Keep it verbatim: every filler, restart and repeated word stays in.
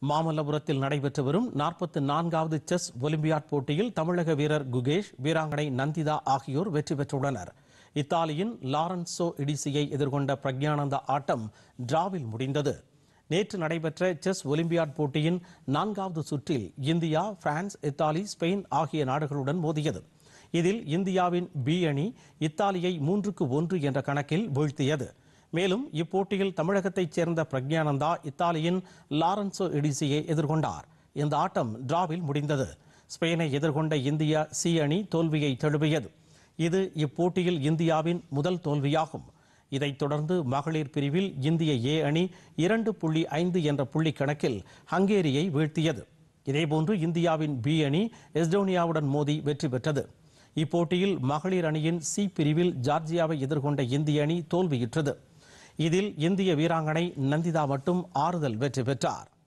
மாமல்லபுரத்தில் நடைபெற்று வரும் நாற்பத்தி நான்காவது செஸ் ஒலிம்பியாட் போட்டியில் தமிழக வீரர் குகேஷ், வீராங்கனை நந்திதா ஆகியோர் வெற்றி பெற்றுள்ளனர். இத்தாலியின் லாரன்சோ இடிசியை எதிர்கொண்ட பிரக்ஞானந்தா ஆட்டம் டிராவில் முடிந்தது. நேற்று நடைபெற்ற செஸ் ஒலிம்பியாட் போட்டியின் நான்காவது சுற்றில் இந்தியா, பிரான்ஸ், இத்தாலி, ஸ்பெயின் ஆகிய நாடுகளுடன் மோதியது. இதில் இந்தியாவின் பி அணி இத்தாலியை மூன்றுக்கு ஒன்று என்ற கணக்கில் வீழ்த்தியது. மேலும் இப்போட்டியில் தமிழகத்தைச் சேர்ந்த பிரக்ஞானந்தா இத்தாலியின் லாரன்சோ இடிசியை எதிர்கொண்டார். இந்த ஆட்டம் டிராவில் முடிந்தது. ஸ்பெயினை எதிர்கொண்ட இந்தியா சி அணி தோல்வியை தழுவியது. இது இப்போட்டியில் இந்தியாவின் முதல் தோல்வியாகும். இதைத் தொடர்ந்து மகளிர் பிரிவில் இந்திய ஏ அணி இரண்டு புள்ளி ஐந்து என்ற புள்ளி கணக்கில் ஹங்கேரியை வீழ்த்தியது. இதேபோன்று இந்தியாவின் பி அணி எஸ்டோனியாவுடன் மோதி வெற்றி பெற்றது. இப்போட்டியில் மகளிர் அணியின் சி பிரிவில் ஜார்ஜியாவை எதிர்கொண்ட இந்திய அணி தோல்வியுற்றது. இதில் இந்திய வீராங்கனை நந்திதா மட்டும் ஆறுதல் வெற்றி பெற்றார்.